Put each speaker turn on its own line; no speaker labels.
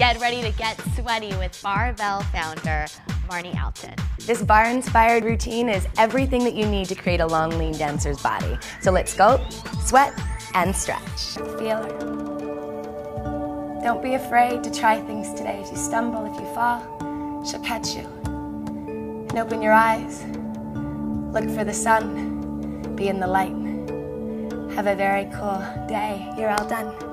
Get ready to get sweaty with barbell founder Marnie Alton.
This bar-inspired routine is everything that you need to create a long, lean dancer's body. So let's go, sweat, and stretch. Feel her. Don't be afraid to try things today. If you stumble, if you fall, she'll catch you. And open your eyes. Look for the sun. Be in the light. Have a very cool day. You're all done.